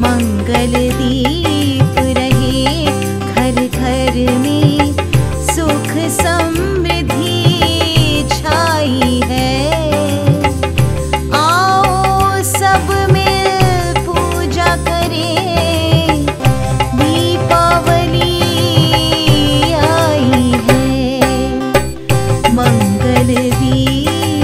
मंगल दीप रहे घर घर में, सुख समृद्धि छाई है। आओ सब मिल पूजा करें, दीपावली आई है। मंगल दीप।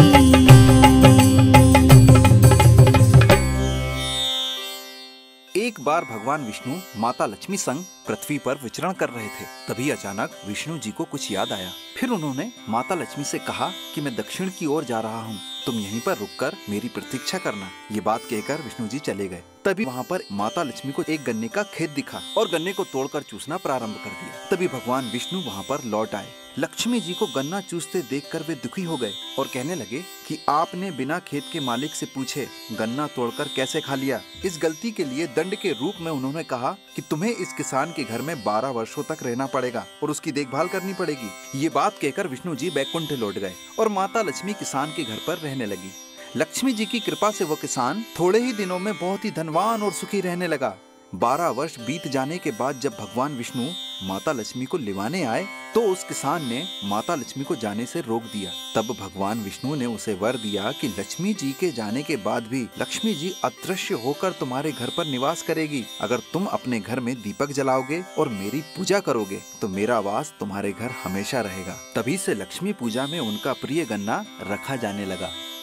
एक बार भगवान विष्णु माता लक्ष्मी संग पृथ्वी पर विचरण कर रहे थे। तभी अचानक विष्णु जी को कुछ याद आया। फिर उन्होंने माता लक्ष्मी से कहा कि मैं दक्षिण की ओर जा रहा हूँ, तुम यहीं पर रुककर मेरी प्रतीक्षा करना। ये बात कहकर विष्णु जी चले गए। तभी वहाँ पर माता लक्ष्मी को एक गन्ने का खेत दिखा और गन्ने को तोड़कर चूसना प्रारंभ कर दिया। तभी भगवान विष्णु वहाँ पर लौट आए। लक्ष्मी जी को गन्ना चूसते देखकर वे दुखी हो गए और कहने लगे कि आपने बिना खेत के मालिक से पूछे गन्ना तोड़कर कैसे खा लिया। इस गलती के लिए दंड के रूप में उन्होंने कहा कि तुम्हें इस किसान के घर में 12 वर्षों तक रहना पड़ेगा और उसकी देखभाल करनी पड़ेगी। ये बात कहकर विष्णु जी बैकुंठ लौट गए और माता लक्ष्मी किसान के घर पर रहने लगी। लक्ष्मी जी की कृपा से वो किसान थोड़े ही दिनों में बहुत ही धनवान और सुखी रहने लगा। 12 वर्ष बीत जाने के बाद जब भगवान विष्णु माता लक्ष्मी को लिवाने आए तो उस किसान ने माता लक्ष्मी को जाने से रोक दिया। तब भगवान विष्णु ने उसे वर दिया कि लक्ष्मी जी के जाने के बाद भी लक्ष्मी जी अदृश्य होकर तुम्हारे घर पर निवास करेगी। अगर तुम अपने घर में दीपक जलाओगे और मेरी पूजा करोगे तो मेरा वास तुम्हारे घर हमेशा रहेगा। तभी से लक्ष्मी पूजा में उनका प्रिय गन्ना रखा जाने लगा।